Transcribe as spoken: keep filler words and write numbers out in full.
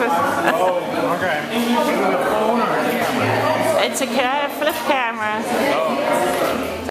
Oh, okay. Is it a phone or a camera? It's a ca flip camera. Oh.